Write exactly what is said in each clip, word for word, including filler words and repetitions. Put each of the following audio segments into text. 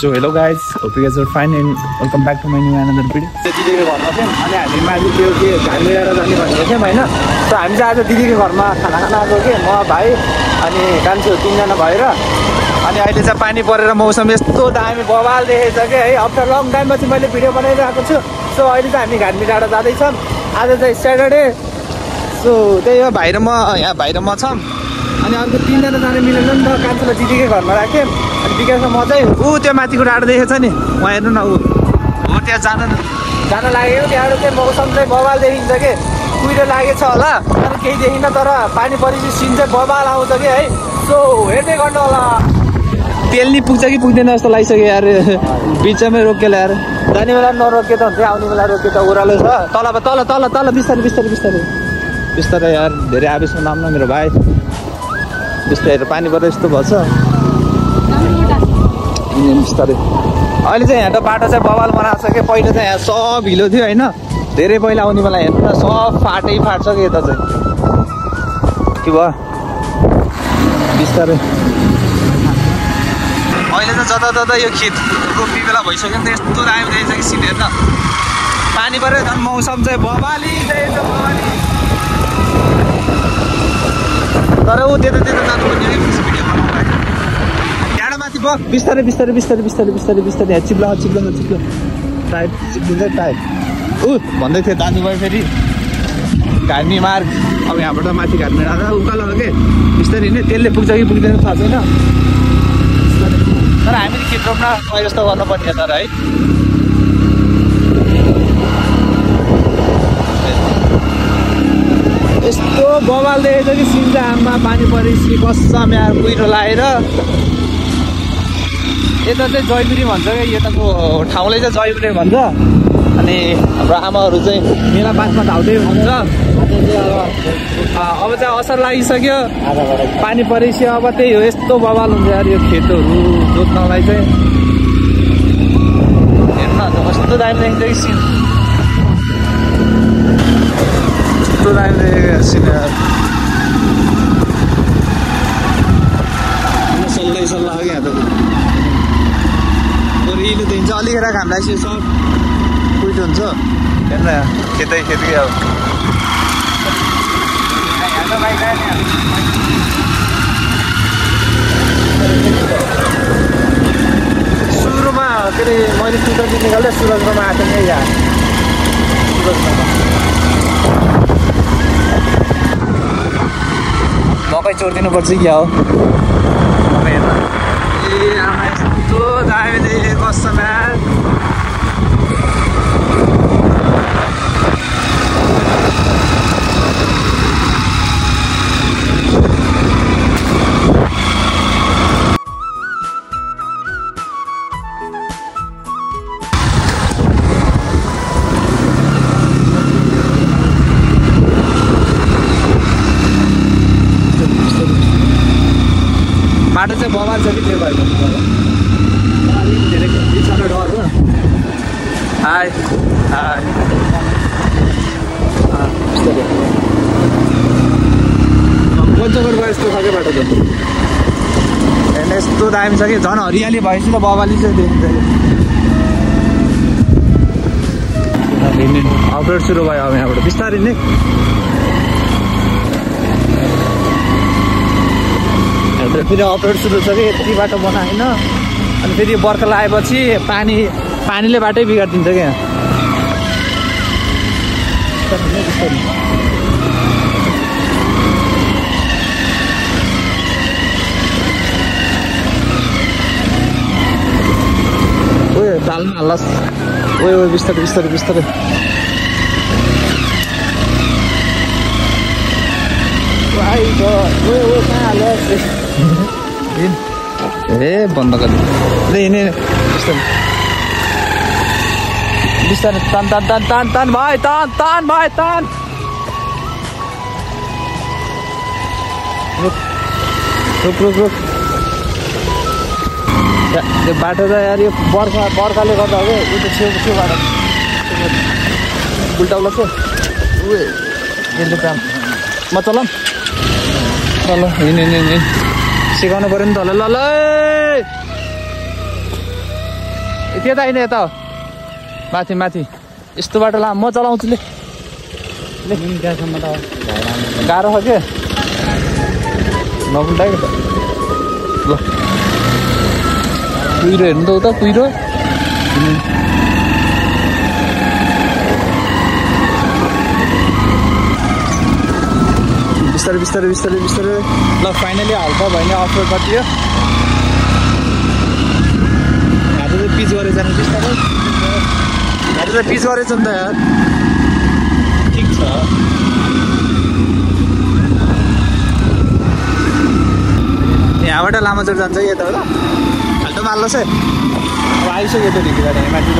So hello guys, hope you guys are fine and welcome back to my new another video. दिदीको घरमा थियौँ अनि हामी माथि त्यो के घाम लिएर जाने भनेको थियौँ हैन। सो हामी चाहिँ आज दिदीको घरमा खाना खान आएको के म भाइ अनि कान्छो तीनजना भएर अनि अहिले चाहिँ पानी परेर मौसम यस्तो दामी बवाल देखेछ के है। आफ्टर लङ टाइम पछि मैले भिडियो बनाइरहेको छु। सो अहिले चाहिँ हामी घाटमी डाँडा जाँदैछौँ। आज चाहिँ स्याटरडे। सो त्यही हो भाइ र म यहाँ भाइ र म छौँ अनि अर्को तीनजना जाने मिलेन नि त। कान्छोलाई दिदीकै घरमा राख्यौँ अनि विकासमा म चाहिँ ऊ त्यो माथिको डाँडा देखेको छ नि उहाँ हेर्नु न ऊ हो त्यहाँ जान जान लागेको। त्यहाँबाट चाहिँ मौसम चाहिँ बवाल देखिन्छ के कुहिरो लागेछ होला अनि केही देखिन तर पानी परेपछि सिन चाहिँ बवाल आउँछ कि है। सो हेर्दै गर्नु होला। तेल नि पुग्छ कि पुग्दैन जस्तो लागिसक्यो यार। बिचमै रोकेला यार जाने बेला नरोके त हुन्छ आउने बेला रोके त ओह्रालो छ। तल तल तल तल बिस्तारै बिस्तारै बिस्तारै बिस्तारै यार धेरै आवेशमा नाम न मेरो भाइ। त्यस्तै हेरेर पानी परेर यस्तो भएछ बिस्तारै। अहिले चाहिँ यहाँ त बाटो चाहिँ बवाल बनाएको छ कि पहिला चाहिँ यहाँ सब हिलो थियो होइन। धेरै पहिला आउने बेला हेर्नु न सब फाटै फाट्छ कि यता चाहिँ के भयो बिस्तारै। अहिले त जता तता यो खेत रोप्ने बेला भइसक्यो नि त यस्तो दामी रहेछ कि सिन हेर्न। पानी पऱ्यो झन् मौसम चाहिँ बवाली रहेछ बवाली। तर ऊ त्यता त्यता जानुपर्ने है भिडियो बनाउँदा त्यहाँबाट माथि बक बिस्तारै बिस्तारै बिस्तारै बिस्तारै बिस्तारै बिस्तारै यहाँ चिप्लो चिप्लो चिप्लो टाइप चिप्लिँदै टाइप ऊ भन्दै थियो दाजुभाइ फेरि घाटमी मार्ग। अब यहाँबाट माथि घाटमी डाँडा उकालो हो के बिस्तारै हिँड्ने त्यसले पुग्छ कि पुग्दैन थाहा छैन। तर हामीले खेत रोप्न जस्तो गर्नुपर्ने तर है। यस्तो बवाल देखेछ कि सिन्जाममा पानी परेपछि कसम यार कुहिरो लागेर। यता चाहिँ जयपुरी भन्छ क्या यताको ठाउँलाई चाहिँ जयपुरी भन्छ। अनि हाम्रो आमाहरू चाहिँ मेला पासमा धाउँदै हुन्छ। अब चाहिँ असर लागिसक्यो पानी परेपछि अब त्यही हो यस्तो बवाल हुन्छ यार यो खेतहरू जोत्नलाई चाहिँ। हेर्न कस्तो दामी देखिन्छ कि सिन कस्तो दामी देखेको सिन यार। सल्लाइ सल्लाह हो कि यहाँ त इलो देखिन्छ अलिखेर घाम लाग्छ सब कुइट हुन्छ हेर्न खेतै खेतकै अब। सुरुमा के अरे मैले सुरज निकाल्दै सुरजमा आएको थिएँ यहाँ मकै चोरिदिनुपर्छ क्या हो मकै हेर्न। ए आमा यस्तो दामी देखेको कसम यार। बाटो चाहिँ बवाल छ कि त्यो भएको धेरै बिचरा डर हो। हाई हाई पञ्चगढ भयो यस्तो खालको बाटो छ हेर्न यस्तो दामी छ कि झन् हरियाली भएपछि त बवाली चाहिँ देखिन्छ। अपरेट सुरु भयो अब यहाँबाट बिस्तारै नै फेरि अपरेट सुरु छ कि यति बाटो बनाएन। अनि फेरि बर्खा लगाएपछि पानी पानीले बाटै बिगारिदिन्छ क्या। उयो चाल्नु हाल्लास् उयो बिस्तारै बिस्तारै बिस्तारै। ए बन्द गरिदिनु हिँडे बिस्तारै तान तान तान तान तान भाइ तान तान भाइ तान। रुक रुक रुक त्यो बाटो त यार यो बर्खा बर्खाले गर्दा हो कि त्यो छेउ छेउ बाटो उल्टा उल्टा छ ऊ यसले काम म चलाऊँ ल ल हिँड हिँड हिँड सिकाउनु पऱ्यो नि त ल ल त्यता होइन यता हो माथि माथि यस्तो बाटो ला म चलाउँछु ले त्यहाँसम्म त गाह्रो छ के नपुल्टाइ ल कुहिरो हेर्नु त उता कुहिरो बिस्तारै बिस्तारै बिस्तारै बिस्तारै ल फाइनली हल्का भयो भने अफ रोड कटियो घाटो चाहिँ पिच गरेर जानु बिस्तारै घाटो चाहिँ पिच गरेछ नि त यार ठिक छ यहाँबाट लामाचोक जान्छ यता होला हाल्टो माल्नुहोस् है अब आइसक्यो त ढिकीबाट माथि त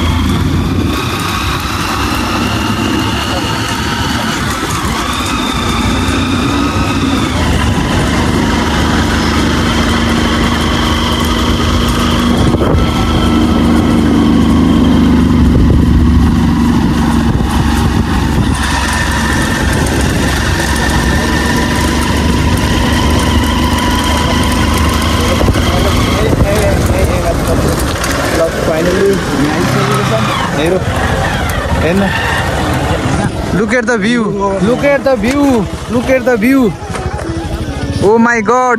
Look at the view. Look at the view. Look at the view. Oh my God.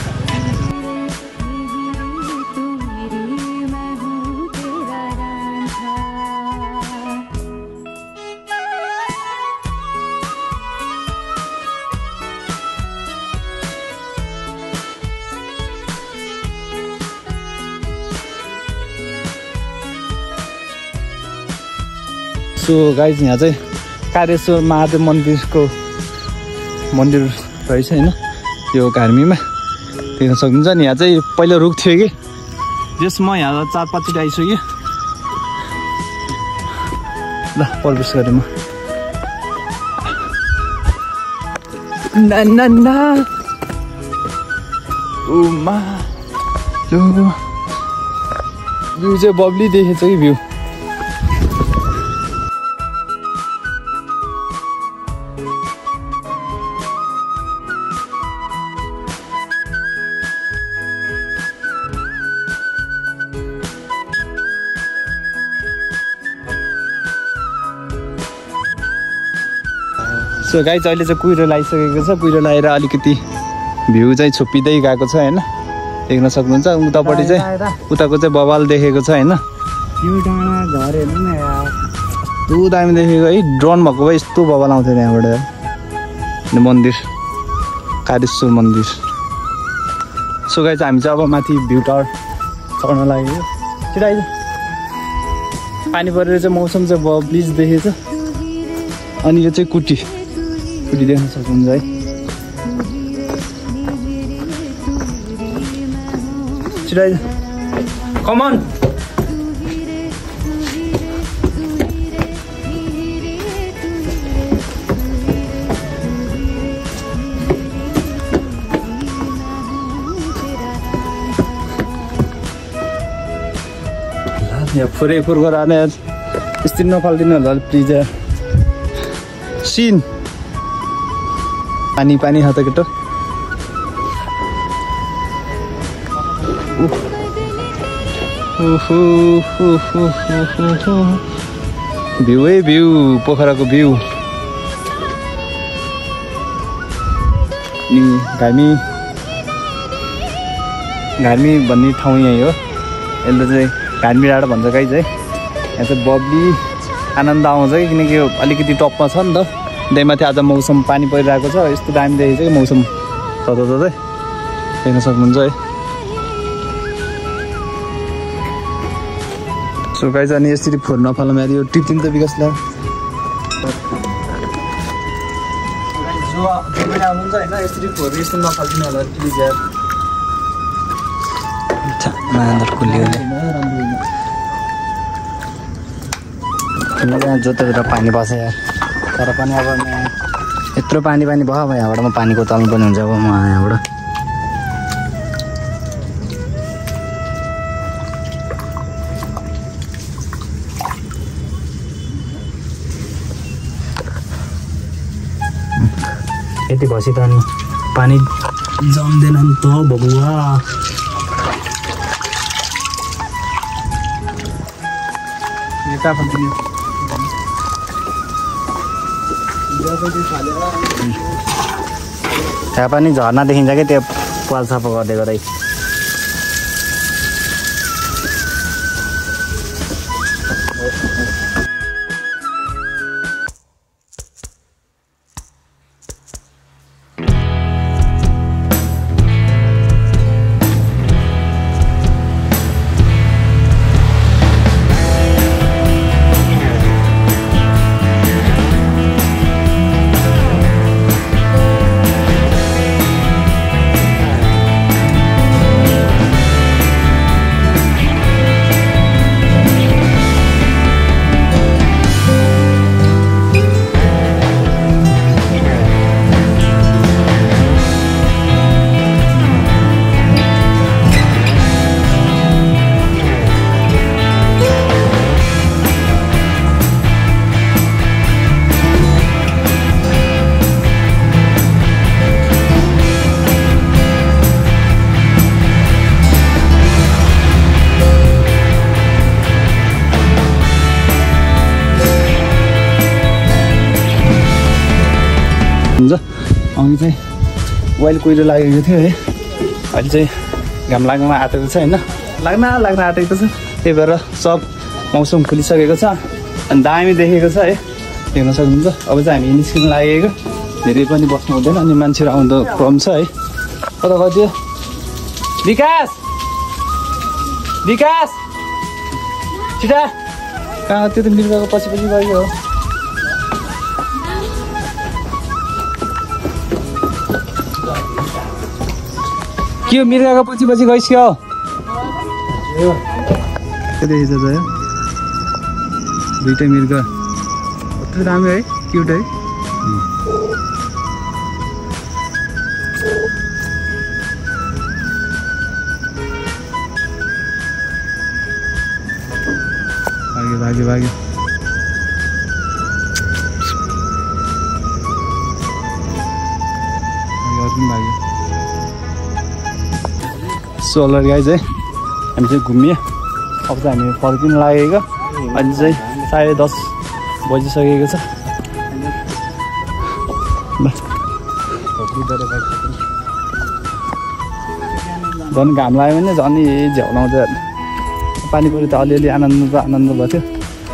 So guys, यहाँ चाहिँ कारेश्वर महादेव मन्दिरको मन्दिर रहेछ हैन यो घार्मीमा देख्न सक्नुहुन्छ नि यहाँ चाहिँ पहिला रुख थियो कि जस म यहाँ चार पाँचचोटि आइसक्यो ल प्रवेश गरेँ म ना ना ना उमा भ्यू चाहिँ बब्ली देखेछ कि भ्यू सो गाइस अहिले चाहिँ कुहिरो लगाइसकेको छ कुहिरो लगाएर अलिकति भ्यू चाहिँ छुप्पिँदै गएको छ हैन देख्न सक्नुहुन्छ उतापट्टि चाहिँ उताको चाहिँ बवाल देखेको छ हैन तु दामी देखेको है ड्रोन भएको भए यस्तो बवाल आउँथ्यो त्यहाँबाट मन्दिर कारेश्वर मन्दिर सो गाइस हामी चाहिँ अब माथि भ्यू टावर चढ्न लाग्यो छिटो आइज पानी परेर चाहिँ मौसम चाहिँ ब्लिज देखेछ अनि यो चाहिँ कुटी कुटी देख्न सक्नुहुन्छ है छिटो आइज कम अन यहाँ फुरै फुर गराएर यस्तै नफालिदिनु होला प्लिज यार सिन पानी पानी छ त केटो भ्यू है भ्यू पोखराको भ्यू अनि घार्मी घार्मी भन्ने ठाउँ यही हो यसले चाहिँ घार्मी डाँडा भन्छ गाइज है यहाँ चाहिँ बब्ली आनन्द आउँछ कि किनकि अलिकति टपमा छ नि त त्यहीमाथि आज मौसम पानी परिरहेको छ यस्तो दामी देखेको छ कि मौसम तता ततै देख्न सक्नुहुन्छ है सो गाइज अनि यसरी फोहोर नफाल्नु मेरो यो टिप दिनु त विकासलाई जो पनि आउनुहुन्छ होइन यसरी फोहोर यस्तो नफालिदिनु होला प्लिज यार यहाँ जोतेर पानी बस्छ यार तर पनि अब यत्रो पानी पानी भयो अब यहाँबाट म पानीको तल्नु पनि हुन्छ अब म यहाँबाट यति भएपछि त अनि पानी जम्दैन नि त बबुवा त्यहाँ पनि झर्ना देखिन्छ कि त्यो पाल सफा गर्दै गर्दै हुन्छ। अनि चाहिँ वाइल कुहिरो लागेको थियो है, अहिले चाहिँ घाम लाग्न आँटेको छ होइन, लाग्न लाग्न आँटेको छ। त्यही भएर सब मौसम खुलिसकेको छ अनि दामी देखेको छ है, हेर्न सक्नुहुन्छ। अब चाहिँ हामी निस्किन लागेको, धेरै पनि बस्नु हुँदैन अनि मान्छेहरू आउँदा क्रम छ है। कता गयो विकास विकास छिटा कहाँ त्यो त मिर्गाको पछि पछि गयो हो। के हो मिर्गाको पछि पछि गइस्क्यो के देखिन्छ त दुइटै मिर्गा कस्तो राम्रो है, क्युट है। भाग्यो भाग्यो भाग्यो भाग्यो। सोलर गाइज है, हामी चाहिँ घुम्यो। अब चाहिँ हामी फर्किनु लागेको, अहिले चाहिँ साढे दस बजिसकेको छ। झन् घाम लाग्यो भने झन् झ्याउलाउँछ। पानी पऱ्यो त अलिअलि आनन्द त आनन्द भएको थियो।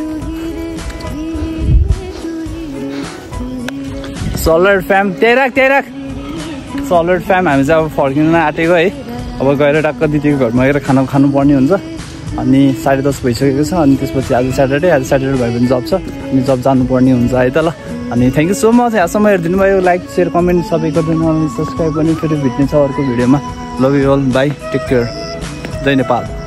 सोलर फ्याम त्यही राख त्यही राख सोलर फ्याम हामी चाहिँ अब फर्किनु आँटेको है। अब गएर टक्क दिदीको घरमा गएर खाना खानुपर्ने हुन्छ। अनि साढे दस भइसकेको छ। अनि त्यसपछि आज स्याटरडे, आज स्याटरडे भयो भने जब छ, अनि जब जानुपर्ने हुन्छ है त ल। अनि थ्याङ्क यू सो मच, यहाँसम्म हेरिदिनु भयो। लाइक सेयर कमेन्ट सबै गरिदिनु, अनि सब्सक्राइब पनि फेरि भेट्ने छ अर्को भिडियोमा। Love you all, bye, take care, जय नेपाल।